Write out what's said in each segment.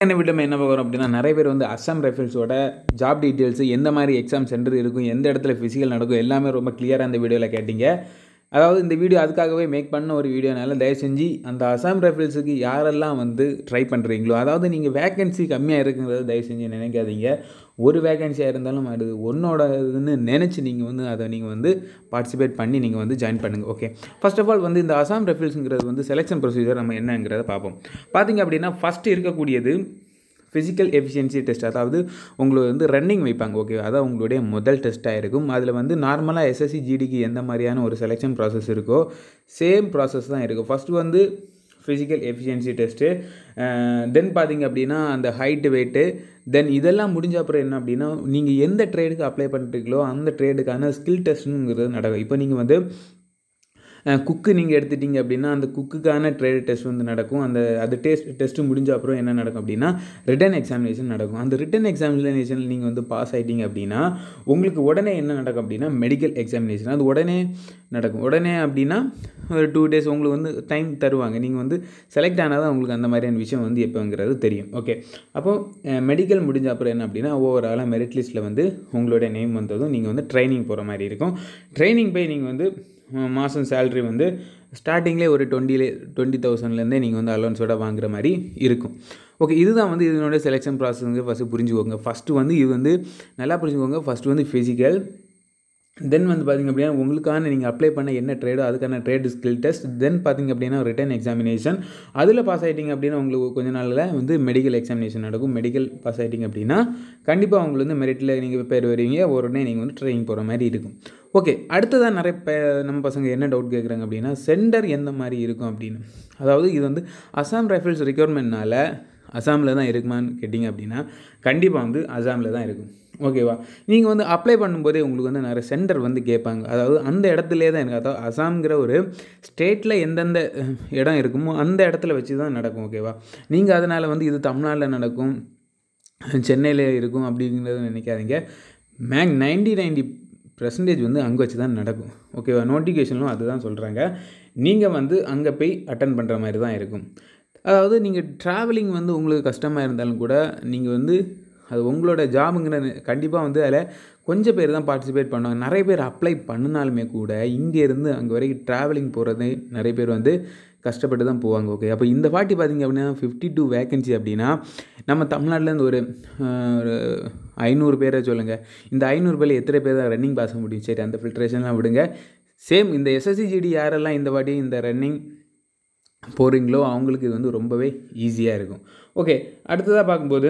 என்ன வீடியோ என்ன பார்க்குறோம் அப்படின்னா நிறைய பேர் வந்து அஸ்ஸாம் ரைஃபிள்ஸோட ஜாப் டீட்டெயில்ஸ் எந்த மாதிரி எக்ஸாம் சென்டர் இருக்கும் எந்த இடத்துல ஃபிசிக்கல் நடக்கும் எல்லாமே ரொம்ப கிளியராக இந்த வீடியோவில் கேட்டிங்க. அதாவது இந்த வீடியோ அதுக்காகவே மேக் பண்ண ஒரு வீடியோனால தயவு செஞ்சு அந்த அஸ்ஸாம் ரைஃபிள்ஸுக்கு யாரெல்லாம் வந்து ட்ரை பண்ணுறீங்களோ, அதாவது நீங்கள் வேகன்சி கம்மியாக இருக்குங்கிறத தயவு செஞ்சு நினைக்காதீங்க. ஒரு வேகன்சியாக இருந்தாலும் அது ஒன்னோட இதுன்னு நினச்சி நீங்கள் வந்து அதை நீங்கள் வந்து பார்ட்டிசிபேட் பண்ணி நீங்கள் வந்து ஜாயின் பண்ணுங்கள். ஓகே, ஃபர்ஸ்ட் ஆஃப் ஆல் வந்து இந்த அஸ்ஸாம் ரைஃபிள்ஸுங்கிறது வந்து செலெக்ஷன் ப்ரொசீஜர் நம்ம என்னங்கிறத பார்ப்போம். பார்த்திங்க அப்படின்னா ஃபஸ்ட்டு இருக்கக்கூடியது ஃபிசிக்கல் எஃபிஷியன்சி டெஸ்ட். அதாவது உங்களுக்கு வந்து ரன்னிங் வைப்பாங்க. ஓகே, அதான் உங்களுடைய முதல் டெஸ்ட்டாக இருக்கும். அதில் வந்து நார்மலாக எஸ்எஸ்சி ஜிடிக்கு எந்த மாதிரியான ஒரு செலெக்ஷன் ப்ராசஸ் இருக்கோ சேம் ப்ராசஸ் தான் இருக்கும். ஃபஸ்ட்டு வந்து ஃபிசிக்கல் எஃபிஷியன்சி டெஸ்ட்டு, தென் பார்த்திங்க அப்படின்னா அந்த ஹைட்டு வெயிட்டு, தென் இதெல்லாம் முடிஞ்ச அப்புறம் என்ன அப்படின்னா நீங்கள் எந்த ட்ரேடுக்கு அப்ளை பண்ணுறீங்களோ அந்த ட்ரேடுக்கான ஸ்கில் டெஸ்ட்டுங்கிறது நடக்கும். இப்போ நீங்கள் வந்து குக்கு நீங்கள் எடுத்துட்டிங்க அப்படின்னா அந்த குக்குக்கான ட்ரேட் டெஸ்ட் வந்து நடக்கும். அது டெஸ்ட்டு முடிஞ்ச அப்புறம் என்ன நடக்கும் அப்படின்னா ரிட்டன் எக்ஸாமினேஷன் நடக்கும். அந்த ரிட்டன் எக்ஸாமினேஷனில் நீங்கள் வந்து பாஸ் ஆகிட்டீங்க அப்படின்னா உங்களுக்கு உடனே என்ன நடக்கும் அப்படின்னா மெடிக்கல் எக்ஸாமினேஷன். அது உடனே நடக்கும். உடனே அப்படின்னா ஒரு 2 days உங்களுக்கு வந்து டைம் தருவாங்க. நீங்கள் வந்து செலக்ட் ஆனால் தான் உங்களுக்கு அந்த மாதிரியான விஷயம் வந்து எப்போங்கிறது தெரியும். ஓகே, அப்போது மெடிக்கல் முடிஞ்ச அப்புறம் என்ன அப்படின்னா ஓவராலாக மெரிட் லிஸ்ட்டில் வந்து உங்களுடைய நேம் வந்ததும் நீங்கள் வந்து ட்ரைனிங் போகிற மாதிரி இருக்கும். ட்ரைனிங் போய் நீங்கள் வந்து மாதம் சேல்ரி வந்து ஸ்டார்டிங்லேயே ஒரு 20,000லேருந்தே நீங்கள் வந்து அலோன்ஸோட வாங்குற மாதிரி இருக்கும். ஓகே, இதுதான் வந்து இதனுடைய செலெக்ஷன் ப்ராசஸ்ங்க. ஃபஸ்ட்டு புரிஞ்சுக்கோங்க. ஃபஸ்ட்டு வந்து இது வந்து நல்லா புரிஞ்சுக்கோங்க. ஃபஸ்ட்டு வந்து ஃபிசிக்கல், தென் வந்து பார்த்திங்க அப்படின்னா உங்களுக்கான நீங்கள் அப்ளை பண்ண என்ன ட்ரேடோ அதுக்கான ட்ரேட் ஸ்கில் டெஸ்ட், தென் பார்த்திங்க அப்படின்னா ரிட்டன் எக்ஸாமினேஷன். அதில் பாஸ் ஆகிட்டிங்க அப்படின்னா உங்களுக்கு கொஞ்ச நாளில் வந்து மெடிக்கல் எக்ஸாமினேஷன் நடக்கும். மெடிக்கல் பாஸ் ஆகிட்டிங்க அப்படின்னா கண்டிப்பாக உங்களுக்கு வந்து மெரிட்டில் நீங்கள் பேர் வருவீங்க. உடனே நீங்கள் வந்து ட்ரைனிங் போகிற மாதிரி இருக்கும். ஓகே, அடுத்ததான் நிறைய நம்ம பசங்க என்ன டவுட் கேட்குறாங்க அப்படின்னா சென்டர் எந்த மாதிரி இருக்கும் அப்படின்னு. அதாவது இது வந்து அஸ்ஸாம் ரைஃபிள்ஸ் ரெக்யூர்மெண்ட்னால அஸ்ஸாமில் தான் இருக்குமான்னு கேட்டிங்க அப்படின்னா கண்டிப்பாக வந்து அஸ்ஸாமில் தான் இருக்கும். ஓகேவா, நீங்கள் வந்து அப்ளை பண்ணும்போதே உங்களுக்கு வந்து நிறைய சென்டர் வந்து கேட்பாங்க. அதாவது அந்த இடத்துலே தான் இருக்குது. அதாவது அஸ்ஸாம்ங்கிற ஒரு ஸ்டேட்டில் எந்தெந்த இடம் இருக்குமோ அந்த இடத்துல வச்சு தான் நடக்கும். ஓகேவா, நீங்கள் அதனால் வந்து இது தமிழ்நாட்டில் நடக்கும், சென்னையில் இருக்கும் அப்படிங்கிறத நினைக்காதீங்க. 90% வந்து அங்கே வச்சு தான் நடக்கும். ஓகேவா, நோட்டிஃபிகேஷனும் அதுதான் சொல்கிறாங்க. நீங்கள் வந்து அங்கே போய் அட்டன் பண்ணுற மாதிரி தான் இருக்கும். அதாவது நீங்கள் ட்ராவலிங் வந்து உங்களுக்கு கஷ்டமாக இருந்தாலும் கூட நீங்கள் வந்து அது உங்களோட ஜாபுங்கிற கண்டிப்பாக வந்து அதில் கொஞ்சம் பேர் தான் பார்ட்டிசிபேட் பண்ணுவாங்க. நிறைய பேர் அப்ளை பண்ணினாலுமே கூட இங்கேருந்து அங்கே வரைக்கும் ட்ராவலிங் போகிறது நிறைய பேர் வந்து கஷ்டப்பட்டு தான் போவாங்க. ஓகே, அப்போ இந்த வாட்டி பார்த்திங்க அப்படின்னா 52 வேகன்சி அப்படின்னா நம்ம தமிழ்நாட்டிலேருந்து ஒரு 500 பேரை சொல்லுங்கள். இந்த 500 பேரில் எத்தனை பேர் தான் ரன்னிங் பாஸ் முடியும்? சரி, அந்த ஃபில்ட்ரேஷன்லாம் விடுங்க. சேம் இந்த எஸ்எஸ்சி ஜிடி யாரெல்லாம் இந்த வாட்டி இந்த ரன்னிங் போகிறீங்களோ அவங்களுக்கு இது வந்து ரொம்பவே ஈஸியாக இருக்கும். ஓகே, அடுத்ததாக பார்க்கும்போது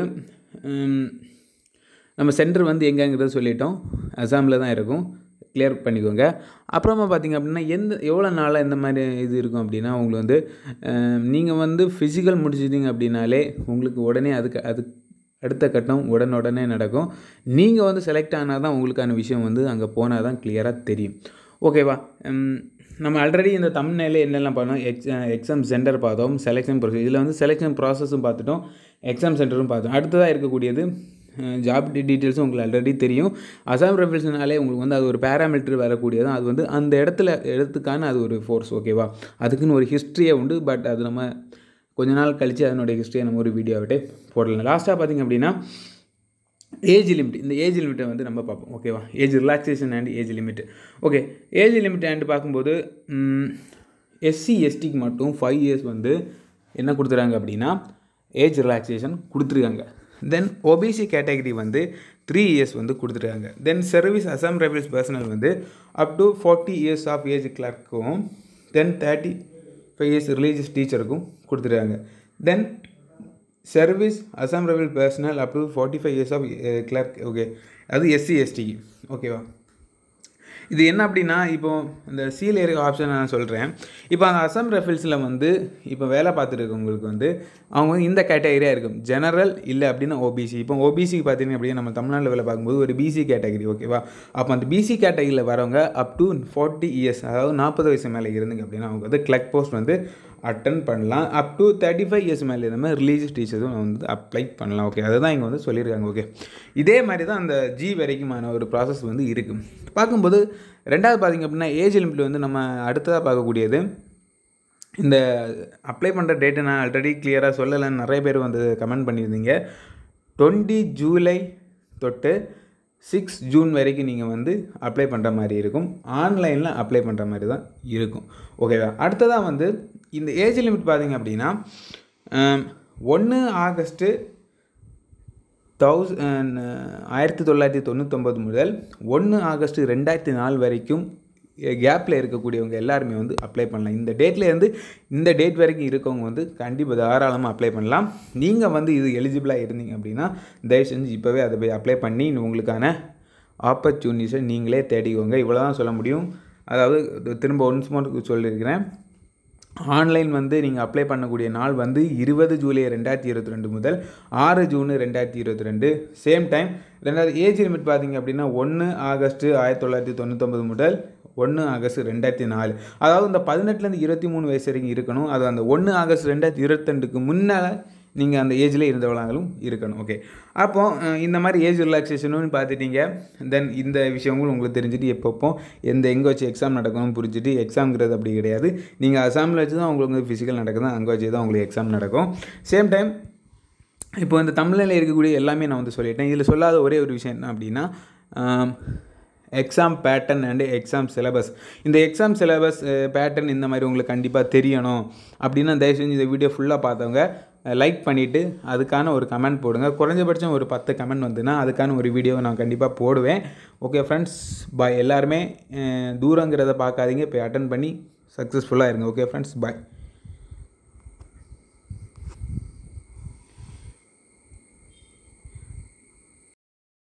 நம்ம சென்டர் வந்து எங்கேங்கிறத சொல்லிட்டோம். அஸ்ஸாமில் தான் இருக்கும். கிளியர் பண்ணிக்கோங்க. அப்புறமா பார்த்திங்க அப்படின்னா எவ்வளோ நாளாக இந்த மாதிரி இது இருக்கும் அப்படின்னா உங்களுக்கு வந்து நீங்கள் வந்து ஃபிசிக்கல் முடிச்சிட்டிங்க அப்படின்னாலே உங்களுக்கு உடனே அதுக்கு அடுத்த கட்டம் உடனே நடக்கும். நீங்கள் வந்து செலக்ட் ஆனால் தான் உங்களுக்கான விஷயம் வந்து அங்கே போனால் தான் கிளியராக தெரியும். ஓகேவா, நம்ம ஆல்ரெடி இந்த தமிழ்நிலையில் என்னெல்லாம் பண்ணோம், எக்ஸாம் சென்டர் பார்த்தோம், செலெக்ஷன் ப்ராசஸ். இதில் வந்து செலெக்ஷன் ப்ராசஸும் பார்த்துட்டோம், எக்ஸாம் சென்டரும் பார்த்தோம். அடுத்ததாக இருக்கக்கூடியது ஜாப் டீட்டெயில்ஸும் உங்களுக்கு ஆல்ரெடி தெரியும். அஸ்ஸாம் ரைஃபிள்ஸ்னாலே உங்களுக்கு வந்து அது ஒரு பேராமீட்டர் வரக்கூடியதான். அது வந்து அந்த இடத்துக்கான அது ஒரு ஃபோர்ஸ். ஓகேவா, அதுக்குன்னு ஒரு ஹிஸ்ட்ரியே உண்டு. பட் அது நம்ம கொஞ்ச நாள் கழித்து அதனுடைய ஹிஸ்ட்ரியை நம்ம ஒரு வீடியோவிட்டே போடலாம். லாஸ்ட்டாக பார்த்திங்க அப்படின்னா ஏஜ் லிமிட். இந்த ஏஜ் லிமிட்டை வந்து நம்ம பார்ப்போம். ஓகேவா, age relaxation and age limit. Okay, age limit and பார்க்கும்போது எஸ்சி எஸ்டிக்கு மட்டும் 5 years வந்து என்ன கொடுத்துருக்காங்க அப்படின்னா ஏஜ் ரிலாக்ஸேஷன் கொடுத்துருக்காங்க. தென் ஓபிசி கேட்டகரி வந்து 3 years வந்து கொடுத்துருக்காங்க. Then service Assam rifles personnel வந்து up to 40 years of age கிளர்க்கும், தென் 35 years ரிலீஜியஸ் டீச்சருக்கும் கொடுத்துருக்காங்க. Then service Assam rifle personnel up to 45 years of clerk. Okay, அது எஸ்சி எஸ்டிக்கு. ஓகேவா, இது என்ன அப்படின்னா இப்போது இந்த சீல் ஏரியா ஆப்ஷன் நான் சொல்கிறேன். இப்போ அந்த அஸ்ஸாம் ரைஃபிள்ஸில் வந்து இப்போ வேலை பார்த்துருக்கவங்களுக்கு வந்து அவங்க வந்து இந்த கேட்டகரியாக இருக்கும். ஜெனரல் இல்லை அப்படின்னா ஓபிசி. இப்போ ஓபிசிக்கு பார்த்தீங்கன்னா அப்படின்னா நம்ம தமிழ்நாட்டில் வேலை பார்க்கும்போது ஒரு பிசி கேட்டகரி. ஓகேவா, அப்போ அந்த பிசி கேட்டகரியில் வரவங்க அப் டு 40 years, அதாவது 40 வயசு மேலே இருந்துங்க அப்படின்னா அவங்க வந்து கிளர்க் போஸ்ட் வந்து அட்டன் பண்ணலாம். அப் டு 35 years மேலே இந்த மாதிரி ரிலீஜியஸ் டீச்சர்ஸும் வந்து அப்ளை பண்ணலாம். ஓகே, அதுதான் இங்கே வந்து சொல்லியிருக்காங்க. ஓகே, இதே மாதிரி தான் அந்த ஜி வரைக்குமான ஒரு ப்ராசஸ் வந்து இருக்குது. பார்க்கும்போது ரெண்டாவது பார்த்திங்க அப்படின்னா ஏஜ் லிமிட் வந்து நம்ம அடுத்ததாக பார்க்கக்கூடியது இந்த அப்ளை பண்ணுற டேட்டு நான் ஆல்ரெடி கிளியராக சொல்லலைன்னு நிறைய பேர் வந்து கமெண்ட் பண்ணியிருந்தீங்க. 20 ஜூலை தொட்டு 6 ஜூன் வரைக்கும் நீங்கள் வந்து அப்ளை பண்ணுற மாதிரி இருக்கும். ஆன்லைனில் அப்ளை பண்ணுற மாதிரி தான் இருக்கும். ஓகேவா? அடுத்ததாக வந்து இந்த ஏஜ் லிமிட் பார்த்திங்க அப்படின்னா 1 ஆகஸ்ட்டு 1999 முதல் 1 ஆகஸ்ட் 2004 வரைக்கும் கேப்பில் இருக்கக்கூடியவங்க எல்லாருமே வந்து அப்ளை பண்ணலாம். இந்த டேட்லேருந்து இந்த டேட் வரைக்கும் இருக்கவங்க வந்து கண்டிப்பாக தாராளமாக அப்ளை பண்ணலாம். நீங்கள் வந்து இது எலிஜிபிளாக இருந்தீங்க அப்படின்னா தயவு செஞ்சு இப்போவே அதை போய் அப்ளை பண்ணி உங்களுக்கான ஆப்பர்ச்சுனிட்டிஸை நீங்களே தேடிக்கோங்க. இவ்வளோ தான் சொல்ல முடியும். அதாவது திரும்ப ஒன்ஸ் மோர் சொல்லியிருக்கிறேன். ஆன்லைன் வந்து நீங்கள் அப்ளை பண்ணக்கூடிய நாள் வந்து 20 ஜூலை 2022 முதல் 6 June 2022. Same time age limit பார்த்திங்க அப்படின்னா 1 ஆகஸ்ட் 1999 முதல் 1 ஆகஸ்ட் 2004. அதாவது இந்த 18லேருந்து 23 வயசு வரைக்கும் இருக்கணும். அது அந்த 1 ஆகஸ்ட் 2022க்கு முன்னால் நீங்கள் அந்த ஏஜில் இருந்தவங்களும் இருக்கணும். ஓகே, அப்போது இந்த மாதிரி ஏஜ் ரிலாக்ஸேஷனும் பார்த்துட்டீங்க. தென் இந்த விஷயங்களும் உங்களுக்கு தெரிஞ்சுட்டு எப்பப்போ எங்கே வச்சு எக்ஸாம் நடக்கணும்னு புரிஞ்சுட்டு, எக்ஸாம்ங்கிறது அப்படி கிடையாது. நீங்கள் அசாமில் வச்சு தான் உங்களுக்கு வந்து ஃபிசிக்கல் நடக்குது, அங்கே வச்சு தான் உங்களுக்கு எக்ஸாம் நடக்கும். சேம் டைம் இப்போ இந்த தமிழில் இருக்கக்கூடிய எல்லாமே நான் வந்து சொல்லிட்டேன். இதில் சொல்லாத ஒரே ஒரு விஷயம் என்ன அப்படின்னா exam pattern and exam syllabus. இந்த எக்ஸாம் சிலபஸ் பேட்டர்ன் இந்த மாதிரி உங்களுக்கு கண்டிப்பாக தெரியணும் அப்படின்னா தயவு செஞ்சு இந்த வீடியோ ஃபுல்லாக பார்த்தவங்க லைக் பண்ணிவிட்டு அதுக்கான ஒரு கமெண்ட் போடுங்க. குறைஞ்சபட்சம் ஒரு 10 கமெண்ட் வந்துன்னா அதுக்கான ஒரு வீடியோவை நான் கண்டிப்பாக போடுவேன். Okay friends, bye. எல்லாருமே தூரங்கிறத பார்க்காதீங்க, போய் அட்டன் பண்ணி சக்ஸஸ்ஃபுல்லாக இருங்க. ஓகே ஃப்ரெண்ட்ஸ், பாய்.